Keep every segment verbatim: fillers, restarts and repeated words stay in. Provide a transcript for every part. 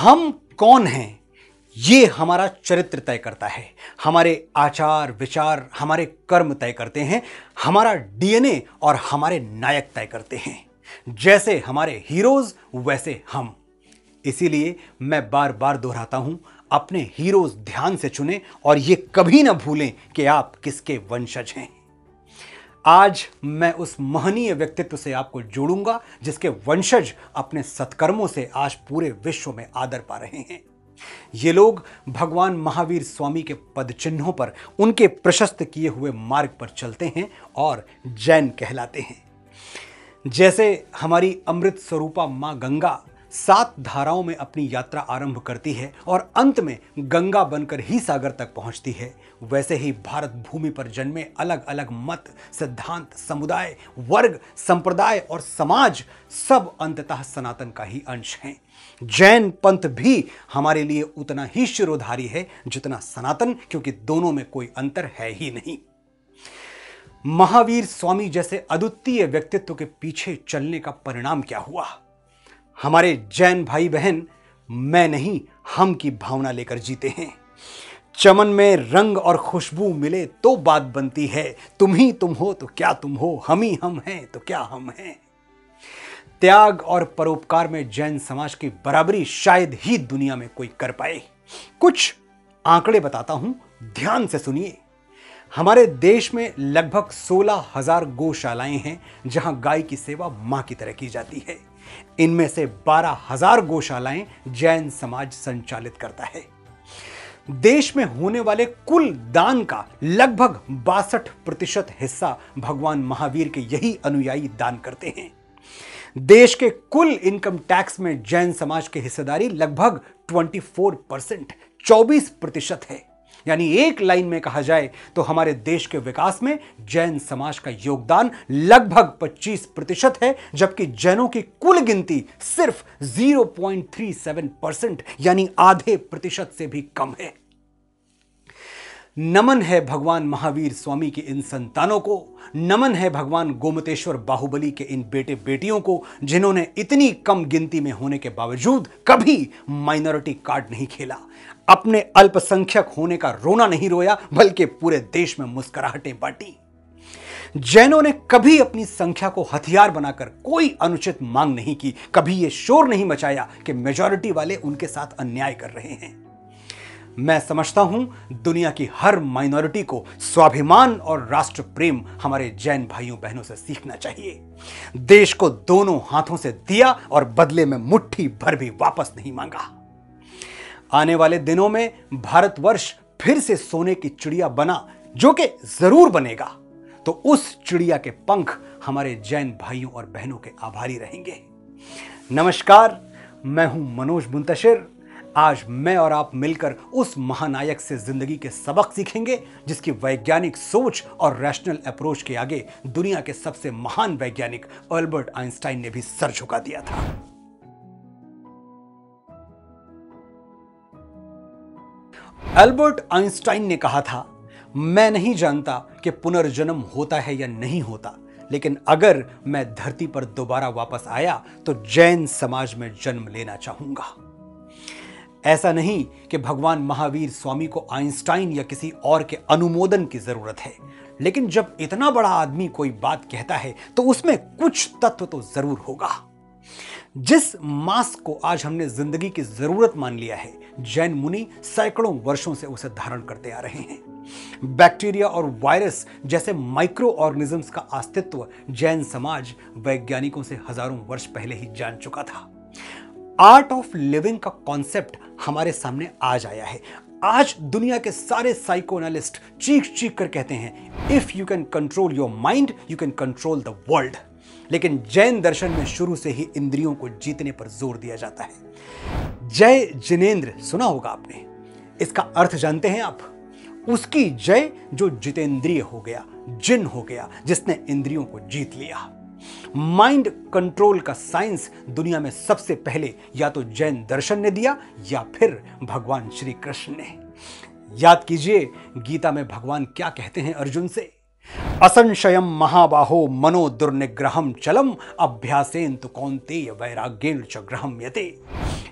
हम कौन हैं ये हमारा चरित्र तय करता है। हमारे आचार विचार हमारे कर्म तय करते हैं। हमारा डीएनए और हमारे नायक तय करते हैं। जैसे हमारे हीरोज वैसे हम। इसीलिए मैं बार बार दोहराता हूं, अपने हीरोज ध्यान से चुनें और ये कभी ना भूलें कि आप किसके वंशज हैं। आज मैं उस महनीय व्यक्तित्व से आपको जोड़ूंगा जिसके वंशज अपने सत्कर्मों से आज पूरे विश्व में आदर पा रहे हैं। ये लोग भगवान महावीर स्वामी के पद चिन्हों पर, उनके प्रशस्त किए हुए मार्ग पर चलते हैं और जैन कहलाते हैं। जैसे हमारी अमृत स्वरूपा मां गंगा सात धाराओं में अपनी यात्रा आरंभ करती है और अंत में गंगा बनकर ही सागर तक पहुंचती है, वैसे ही भारत भूमि पर जन्मे अलग अलग मत, सिद्धांत, समुदाय, वर्ग, संप्रदाय और समाज सब अंततः सनातन का ही अंश हैं। जैन पंथ भी हमारे लिए उतना ही शिरोधारी है जितना सनातन, क्योंकि दोनों में कोई अंतर है ही नहीं। महावीर स्वामी जैसे अद्वितीय व्यक्तित्व के पीछे चलने का परिणाम क्या हुआ? हमारे जैन भाई बहन मैं नहीं हम की भावना लेकर जीते हैं। चमन में रंग और खुशबू मिले तो बात बनती है। तुम ही तुम हो तो क्या तुम हो, हम ही हम हैं तो क्या हम हैं। त्याग और परोपकार में जैन समाज की बराबरी शायद ही दुनिया में कोई कर पाए। कुछ आंकड़े बताता हूं, ध्यान से सुनिए। हमारे देश में लगभग सोलह हजार गौशालाएं हैं जहां गाय की सेवा मां की तरह की जाती है। इनमें से बारह हजार गौशालाएं जैन समाज संचालित करता है। देश में होने वाले कुल दान का लगभग बासठ प्रतिशत हिस्सा भगवान महावीर के यही अनुयायी दान करते हैं। देश के कुल इनकम टैक्स में जैन समाज की हिस्सेदारी लगभग चौबीस परसेंट चौबीस प्रतिशत है। यानी एक लाइन में कहा जाए तो हमारे देश के विकास में जैन समाज का योगदान लगभग पच्चीस प्रतिशत है, जबकि जैनों की कुल गिनती सिर्फ zero point three seven percent यानी आधे प्रतिशत से भी कम है। नमन है भगवान महावीर स्वामी की इन संतानों को। नमन है भगवान गोमतेश्वर बाहुबली के इन बेटे बेटियों को, जिन्होंने इतनी कम गिनती में होने के बावजूद कभी माइनॉरिटी कार्ड नहीं खेला, अपने अल्पसंख्यक होने का रोना नहीं रोया, बल्कि पूरे देश में मुस्कुराहटें बांटी। जैनों ने कभी अपनी संख्या को हथियार बनाकर कोई अनुचित मांग नहीं की, कभी यह शोर नहीं मचाया कि मेजॉरिटी वाले उनके साथ अन्याय कर रहे हैं। मैं समझता हूं दुनिया की हर माइनॉरिटी को स्वाभिमान और राष्ट्र प्रेम हमारे जैन भाइयों बहनों से सीखना चाहिए। देश को दोनों हाथों से दिया और बदले में मुट्ठी भर भी वापस नहीं मांगा। आने वाले दिनों में भारतवर्ष फिर से सोने की चिड़िया बना, जो कि जरूर बनेगा, तो उस चिड़िया के पंख हमारे जैन भाइयों और बहनों के आभारी रहेंगे। नमस्कार, मैं हूं मनोज मुंतशिर। आज मैं और आप मिलकर उस महानायक से जिंदगी के सबक सीखेंगे जिसकी वैज्ञानिक सोच और रैशनल अप्रोच के आगे दुनिया के सबसे महान वैज्ञानिक अल्बर्ट आइंस्टाइन ने भी सर झुका दिया था। अल्बर्ट आइंस्टाइन ने कहा था, मैं नहीं जानता कि पुनर्जन्म होता है या नहीं होता, लेकिन अगर मैं धरती पर दोबारा वापस आया तो जैन समाज में जन्म लेना चाहूंगा। ऐसा नहीं कि भगवान महावीर स्वामी को आइंस्टाइन या किसी और के अनुमोदन की जरूरत है, लेकिन जब इतना बड़ा आदमी कोई बात कहता है तो उसमें कुछ तत्व तो जरूर होगा। जिस मास्क को आज हमने जिंदगी की जरूरत मान लिया है, जैन मुनि सैकड़ों वर्षों से उसे धारण करते आ रहे हैं। बैक्टीरिया और वायरस जैसे माइक्रो ऑर्गेनिजम्स का अस्तित्व जैन समाज वैज्ञानिकों से हजारों वर्ष पहले ही जान चुका था। आर्ट ऑफ लिविंग का कॉन्सेप्ट हमारे सामने आज आया है। आज दुनिया के सारे साइकोएनालिस्ट चीख चीख कर कहते हैं, if you can control your mind you can control the world. लेकिन जैन दर्शन में शुरू से ही इंद्रियों को जीतने पर जोर दिया जाता है। जय जिनेंद्र सुना होगा आपने, इसका अर्थ जानते हैं आप? उसकी जय जो जितेंद्रिय हो गया, जिन हो गया, जिसने इंद्रियों को जीत लिया। माइंड कंट्रोल का साइंस दुनिया में सबसे पहले या तो जैन दर्शन ने दिया या फिर भगवान श्री कृष्ण ने। याद कीजिए गीता में भगवान क्या कहते हैं अर्जुन से, असंशयम महाबाहो मनो दुर्निग्रहम चलम अभ्यासेन तु कौन्तेय वैराग्येण च ग्रहम्यते।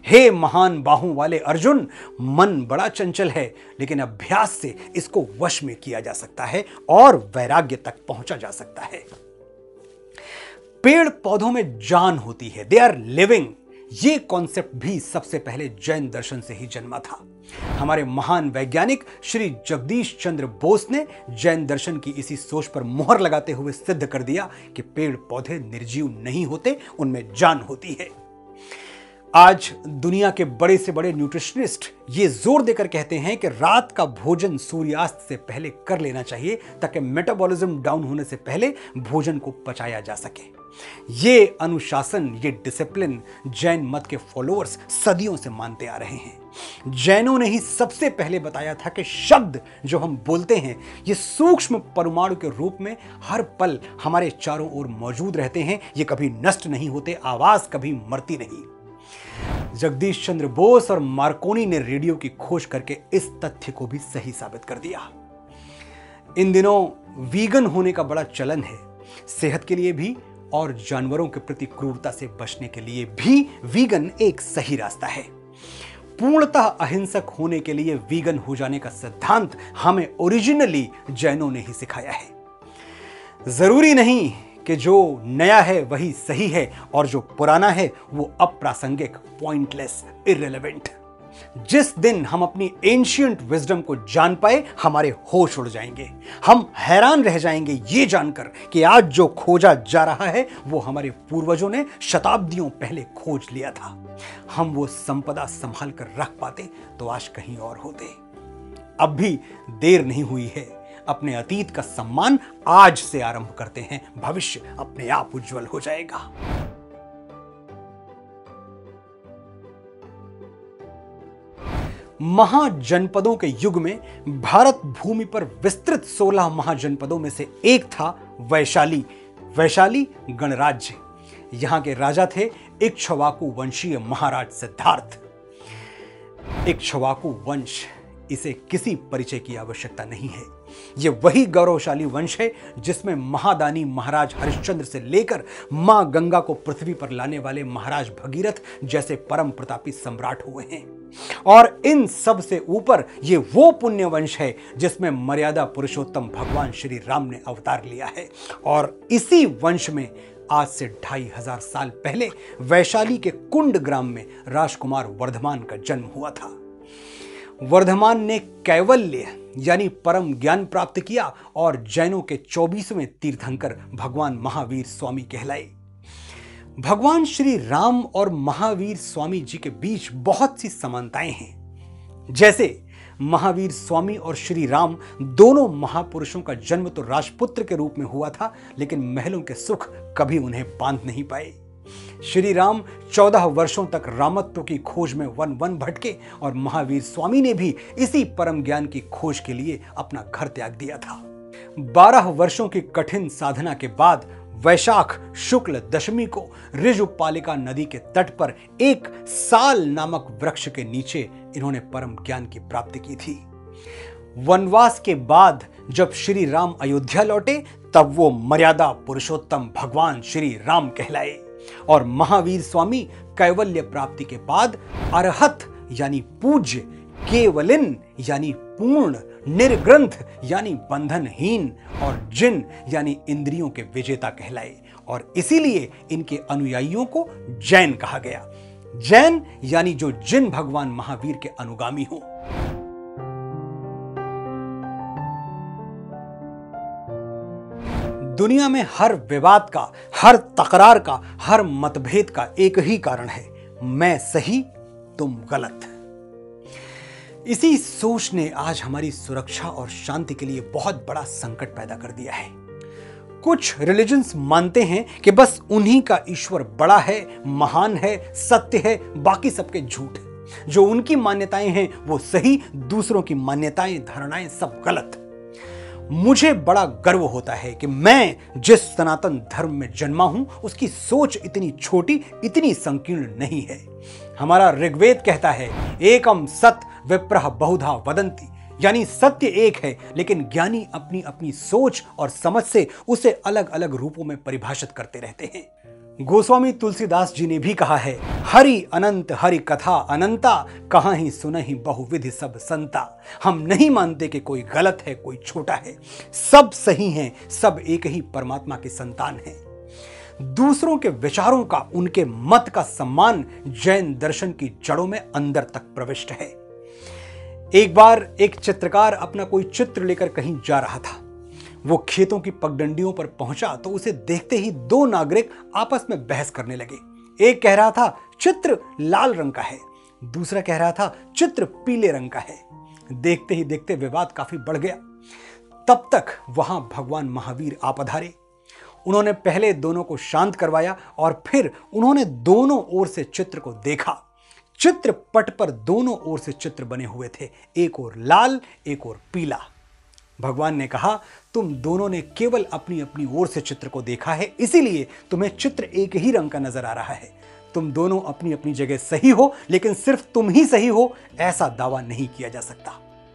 हे महान बाहों वाले अर्जुन, मन बड़ा चंचल है, लेकिन अभ्यास से इसको वश में किया जा सकता है और वैराग्य तक पहुंचा जा सकता है। पेड़ पौधों में जान होती है, दे आर लिविंग। ये कॉन्सेप्ट भी सबसे पहले जैन दर्शन से ही जन्मा था। हमारे महान वैज्ञानिक श्री जगदीश चंद्र बोस ने जैन दर्शन की इसी सोच पर मोहर लगाते हुए सिद्ध कर दिया कि पेड़ पौधे निर्जीव नहीं होते, उनमें जान होती है। आज दुनिया के बड़े से बड़े न्यूट्रिशनिस्ट ये जोर देकर कहते हैं कि रात का भोजन सूर्यास्त से पहले कर लेना चाहिए ताकि मेटाबॉलिज्म डाउन होने से पहले भोजन को पचाया जा सके। ये अनुशासन, ये डिसिप्लिन जैन मत के फॉलोअर्स सदियों से मानते आ रहे हैं। जैनों ने ही सबसे पहले बताया था कि शब्द जो हम बोलते हैं ये सूक्ष्म परमाणु के रूप में हर पल हमारे चारों ओर मौजूद रहते हैं, ये कभी नष्ट नहीं होते, आवाज कभी मरती नहीं। जगदीश चंद्र बोस और मार्कोनी ने रेडियो की खोज करके इस तथ्य को भी सही साबित कर दिया। इन दिनों वीगन होने का बड़ा चलन है। सेहत के लिए भी और जानवरों के प्रति क्रूरता से बचने के लिए भी वीगन एक सही रास्ता है। पूर्णतः अहिंसक होने के लिए वीगन हो जाने का सिद्धांत हमें ओरिजिनली जैनों ने ही सिखाया है। जरूरी नहीं कि जो नया है वही सही है और जो पुराना है वो अप्रासंगिक, पॉइंटलेस, इररिलेवेंट। जिस दिन हम अपनी एंशिएंट विजडम को जान पाए, हमारे होश उड़ जाएंगे। हम हैरान रह जाएंगे ये जानकर कि आज जो खोजा जा रहा है वो हमारे पूर्वजों ने शताब्दियों पहले खोज लिया था। हम वो संपदा संभाल कर रख पाते तो आज कहीं और होते। अब भी देर नहीं हुई है। अपने अतीत का सम्मान आज से आरंभ करते हैं, भविष्य अपने आप उज्जवल हो जाएगा। महाजनपदों के युग में भारत भूमि पर विस्तृत सोलह महाजनपदों में से एक था वैशाली। वैशाली गणराज्य। यहां के राजा थे इक्ष्वाकु वंशीय महाराज सिद्धार्थ। इक्ष्वाकु वंश, इसे किसी परिचय की आवश्यकता नहीं है। यह वही गौरवशाली वंश है जिसमें महादानी महाराज हरिश्चंद्र से लेकर मां गंगा को पृथ्वी पर लाने वाले महाराज भगीरथ जैसे परम प्रतापी सम्राट हुए हैं। और इन सब से ऊपर यह वो पुण्य वंश है जिसमें मर्यादा पुरुषोत्तम भगवान श्री राम ने अवतार लिया है। और इसी वंश में आज से ढाई हजार साल पहले वैशाली के कुंड ग्राम में राजकुमार वर्धमान का जन्म हुआ था। वर्धमान ने कैवल्य यानी परम ज्ञान प्राप्त किया और जैनों के चौबीसवें तीर्थंकर भगवान महावीर स्वामी कहलाए। भगवान श्री राम और महावीर स्वामी जी के बीच बहुत सी समानताएं हैं। जैसे महावीर स्वामी और श्री राम दोनों महापुरुषों का जन्म तो राजपुत्र के रूप में हुआ था, लेकिन महलों के सुख कभी उन्हें बांध नहीं पाए। श्री राम चौदह वर्षों तक रामत्व की खोज में वन वन भटके और महावीर स्वामी ने भी इसी परम ज्ञान की खोज के लिए अपना घर त्याग दिया था। बारह वर्षों की कठिन साधना के बाद वैशाख शुक्ल दशमी को ऋजुपालिका नदी के तट पर एक साल नामक वृक्ष के नीचे इन्होंने परम ज्ञान की प्राप्ति की थी। वनवास के बाद जब श्री राम अयोध्या लौटे तब वो मर्यादा पुरुषोत्तम भगवान श्री राम कहलाए। और महावीर स्वामी कैवल्य प्राप्ति के बाद अरहत यानी पूज्य, केवलिन यानी पूर्ण, निर्ग्रंथ यानी बंधनहीन और जिन यानी इंद्रियों के विजेता कहलाए। और इसीलिए इनके अनुयायियों को जैन कहा गया। जैन यानी जो जिन भगवान महावीर के अनुगामी हो। दुनिया में हर विवाद का, हर तकरार का, हर मतभेद का एक ही कारण है, मैं सही तुम गलत। इसी सोच ने आज हमारी सुरक्षा और शांति के लिए बहुत बड़ा संकट पैदा कर दिया है। कुछ रिलीजन्स मानते हैं कि बस उन्हीं का ईश्वर बड़ा है, महान है, सत्य है, बाकी सबके झूठ है। जो उनकी मान्यताएं हैं वो सही, दूसरों की मान्यताएं, धारणाएं सब गलत। मुझे बड़ा गर्व होता है कि मैं जिस सनातन धर्म में जन्मा हूं उसकी सोच इतनी छोटी, इतनी संकीर्ण नहीं है। हमारा ऋग्वेद कहता है एकम सत विप्रह बहुधा वदंती, यानी सत्य एक है लेकिन ज्ञानी अपनी अपनी सोच और समझ से उसे अलग अलग रूपों में परिभाषित करते रहते हैं। गोस्वामी तुलसीदास जी ने भी कहा है, हरि अनंत हरि कथा अनंता, कहाँ ही सुनहि बहुविधि सब संता। हम नहीं मानते कि कोई गलत है, कोई छोटा है, सब सही हैं, सब एक ही परमात्मा के संतान हैं। दूसरों के विचारों का, उनके मत का सम्मान जैन दर्शन की जड़ों में अंदर तक प्रविष्ट है। एक बार एक चित्रकार अपना कोई चित्र लेकर कहीं जा रहा था। वो खेतों की पगडंडियों पर पहुंचा तो उसे देखते ही दो नागरिक आपस में बहस करने लगे। एक कह रहा था चित्र लाल रंग का है, दूसरा कह रहा था चित्र पीले रंग का है। देखते ही देखते विवाद काफी बढ़ गया। तब तक वहां भगवान महावीर आ पधारे। उन्होंने पहले दोनों को शांत करवाया और फिर उन्होंने दोनों ओर से चित्र को देखा। चित्र पट पर दोनों ओर से चित्र बने हुए थे, एक ओर लाल, एक ओर पीला। भगवान ने कहा, तुम दोनों ने केवल अपनी अपनी ओर से चित्र को देखा है, इसीलिए तुम्हें चित्र एक ही रंग का नजर आ रहा है। तुम दोनों अपनी अपनी जगह सही हो, लेकिन सिर्फ तुम ही सही हो ऐसा दावा नहीं किया जा सकता।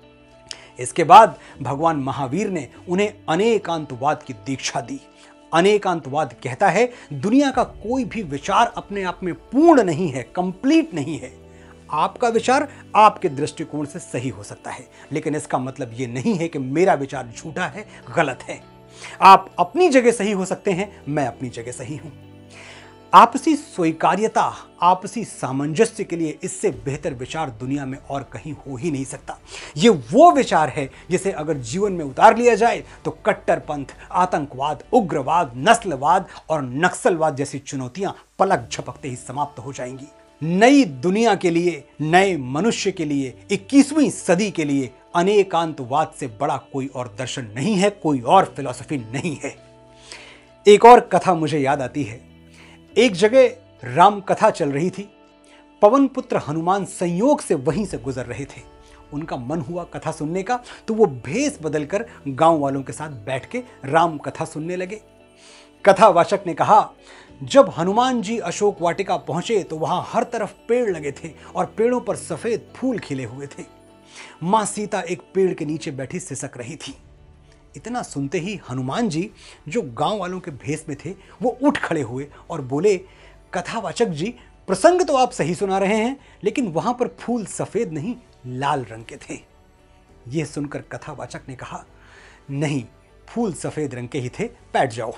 इसके बाद भगवान महावीर ने उन्हें अनेकांतवाद की दीक्षा दी। अनेकांतवाद कहता है दुनिया का कोई भी विचार अपने आप में पूर्ण नहीं है, कंप्लीट नहीं है। आपका विचार आपके दृष्टिकोण से सही हो सकता है, लेकिन इसका मतलब यह नहीं है कि मेरा विचार झूठा है, गलत है। आप अपनी जगह सही हो सकते हैं, मैं अपनी जगह सही हूं। आपसी स्वीकार्यता, आपसी सामंजस्य के लिए इससे बेहतर विचार दुनिया में और कहीं हो ही नहीं सकता। ये वो विचार है जिसे अगर जीवन में उतार लिया जाए तो कट्टरपंथ, आतंकवाद, उग्रवाद, नस्लवाद और नक्सलवाद जैसी चुनौतियां पलक झपकते ही समाप्त हो जाएंगी। नई दुनिया के लिए, नए मनुष्य के लिए, इक्कीसवीं सदी के लिए अनेकांतवाद से बड़ा कोई और दर्शन नहीं है, कोई और फिलॉसफी नहीं है। एक और कथा मुझे याद आती है। एक जगह राम कथा चल रही थी। पवन पुत्र हनुमान संयोग से वहीं से गुजर रहे थे। उनका मन हुआ कथा सुनने का, तो वो भेष बदलकर गांव वालों के साथ बैठ के राम कथा सुनने लगे। कथावाचक ने कहा, जब हनुमान जी अशोक वाटिका पहुंचे तो वहां हर तरफ पेड़ लगे थे और पेड़ों पर सफेद फूल खिले हुए थे। मां सीता एक पेड़ के नीचे बैठी सिसक रही थी। इतना सुनते ही हनुमान जी, जो गांव वालों के भेष में थे, वो उठ खड़े हुए और बोले, कथावाचक जी, प्रसंग तो आप सही सुना रहे हैं, लेकिन वहां पर फूल सफेद नहीं, लाल रंग के थे। यह सुनकर कथावाचक ने कहा, नहीं, फूल सफेद रंग के ही थे, बैठ जाओ।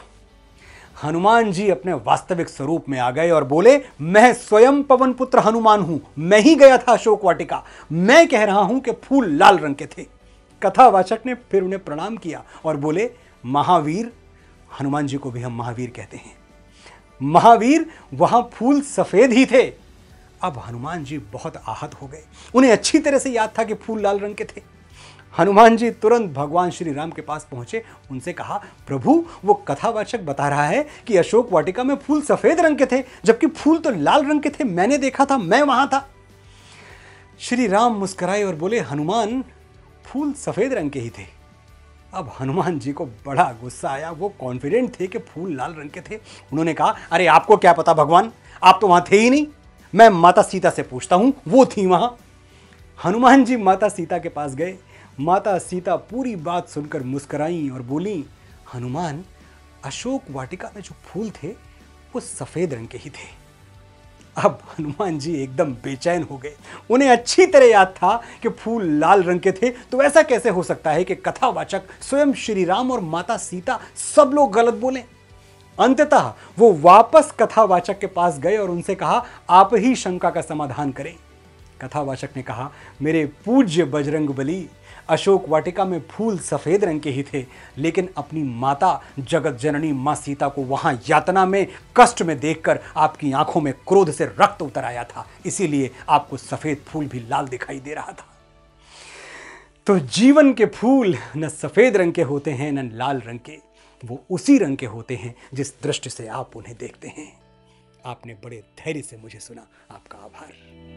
हनुमान जी अपने वास्तविक स्वरूप में आ गए और बोले, मैं स्वयं पवन पुत्र हनुमान हूं, मैं ही गया था अशोक वाटिका, मैं कह रहा हूं कि फूल लाल रंग के थे। कथावाचक ने फिर उन्हें प्रणाम किया और बोले, महावीर, हनुमान जी को भी हम महावीर कहते हैं, महावीर, वहां फूल सफेद ही थे। अब हनुमान जी बहुत आहत हो गए। उन्हें अच्छी तरह से याद था कि फूल लाल रंग के थे। हनुमान जी तुरंत भगवान श्री राम के पास पहुंचे, उनसे कहा, प्रभु, वो कथावाचक बता रहा है कि अशोक वाटिका में फूल सफेद रंग के थे, जबकि फूल तो लाल रंग के थे, मैंने देखा था, मैं वहां था। श्री राम मुस्कुराए और बोले, हनुमान, फूल सफेद रंग के ही थे। अब हनुमान जी को बड़ा गुस्सा आया। वो कॉन्फिडेंट थे कि फूल लाल रंग के थे। उन्होंने कहा, अरे आपको क्या पता भगवान, आप तो वहां थे ही नहीं, मैं माता सीता से पूछता हूं, वो थी वहां। हनुमान जी माता सीता के पास गए। माता सीता पूरी बात सुनकर मुस्कुराई और बोली, हनुमान, अशोक वाटिका में जो फूल थे वो सफेद रंग के ही थे। अब हनुमान जी एकदम बेचैन हो गए। उन्हें अच्छी तरह याद था कि फूल लाल रंग के थे, तो ऐसा कैसे हो सकता है कि कथावाचक स्वयं श्री राम और माता सीता सब लोग गलत बोले। अंततः वो वापस कथावाचक के पास गए और उनसे कहा, आप ही शंका का समाधान करें। कथावाचक ने कहा, मेरे पूज्य बजरंगबली, अशोक वाटिका में फूल सफेद रंग के ही थे, लेकिन अपनी माता जगत जननी मां सीता को वहां यातना में, कष्ट में देखकर आपकी आंखों में क्रोध से रक्त उतर आया था, इसीलिए आपको सफेद फूल भी लाल दिखाई दे रहा था। तो जीवन के फूल न सफेद रंग के होते हैं न लाल रंग के, वो उसी रंग के होते हैं जिस दृष्टि से आप उन्हें देखते हैं। आपने बड़े धैर्य से मुझे सुना, आपका आभार।